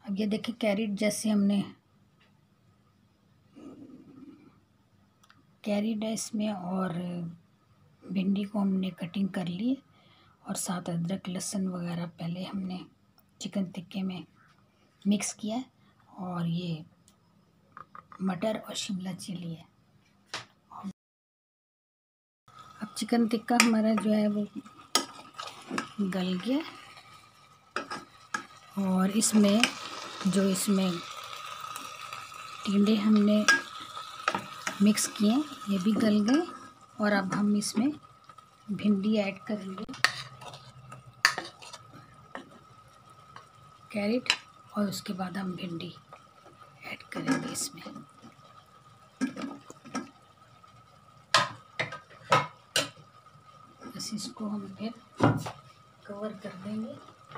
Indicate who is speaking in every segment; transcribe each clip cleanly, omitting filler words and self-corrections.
Speaker 1: अब ये देखिए कैरेट जैसे हमने कैरेट है इसमें, और भिंडी को हमने कटिंग कर ली, और साथ अदरक लहसुन वगैरह पहले हमने चिकन टिक्के में मिक्स किया है, और ये मटर और शिमला चिली है। अब चिकन टिक्का हमारा जो है वो गल गया, और इसमें टिंडे हमने मिक्स किए ये भी गल गए, और अब हम इसमें भिंडी ऐड करेंगे, कैरेट, और उसके बाद हम भिंडी ऐड करेंगे इसमें। बस इसको हम फिर कवर कर देंगे।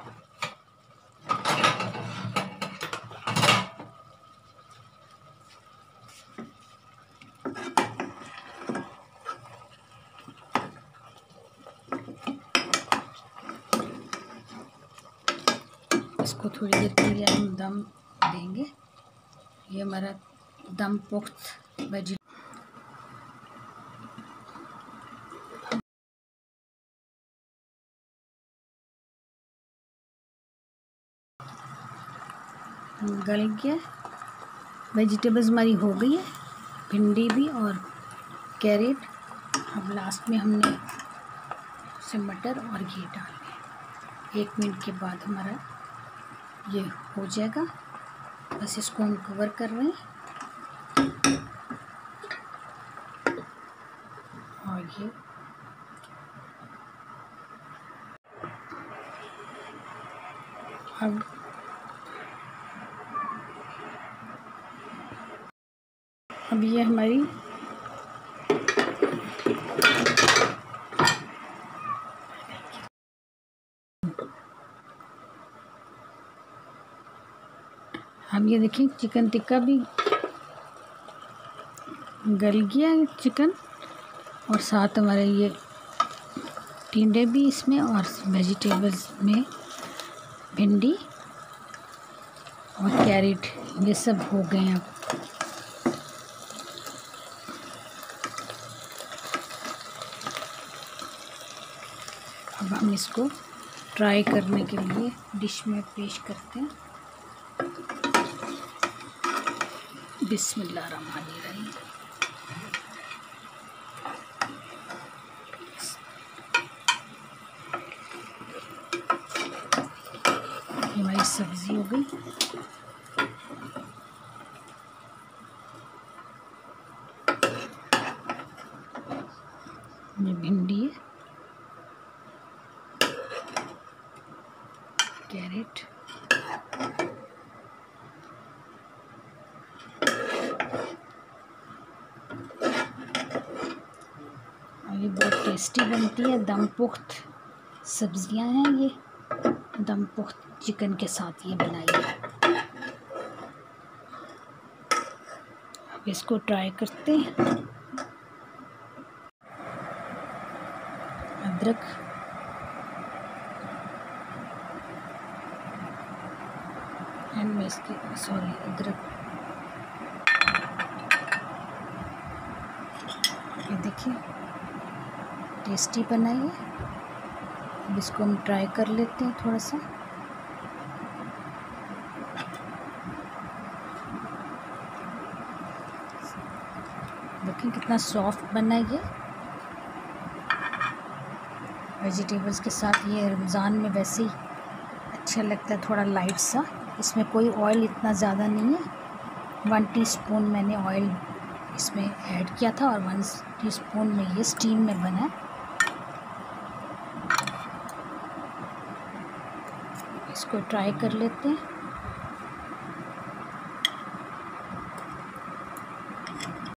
Speaker 1: इसको थोड़ी देर के लिए हम दम देंगे। ये हमारा दम पुख्त वेजी गल गया, वेजिटेबल्स हमारी हो गई है, भिंडी भी और कैरेट। अब लास्ट में हमने उसे मटर और घी डालना। 1 मिनट के बाद हमारा ये हो जाएगा। बस इसको हम कवर कर रहे हैं, और ये अब ये हमारी अब ये देखिए चिकन टिक्का भी गल गया है चिकन, और साथ हमारे ये टिंडे भी इसमें, और वेजिटेबल्स में भिंडी और कैरेट ये सब हो गए हैं। अब हम इसको ट्राई करने के लिए डिश में पेश करते हैं। बिस्मिल्लाहिर्रहमानिर्रहीम। हमारी सब्ज़ी हो गई। ये भिंडी है, कैरेट, और ये बहुत टेस्टी बनती है। दम पुख्त सब्जियां हैं ये, दम पुख्त चिकन के साथ ये बनाई है। अब इसको ट्राई करते हैं। अदरक, एंड में इसके अदरक, ये देखिए टेस्टी बना है। अब इसको हम ट्राई कर लेते हैं थोड़ा सा। देखिए कितना सॉफ्ट बना है ये। वेजिटेबल्स के साथ ये रमज़ान में वैसे ही अच्छा लगता है, थोड़ा लाइट सा। इसमें कोई ऑयल इतना ज़्यादा नहीं है। 1 टीस्पून मैंने ऑयल इसमें ऐड किया था, और 1 टीस्पून में ये स्टीम में बना है। इसको ट्राई कर लेते हैं।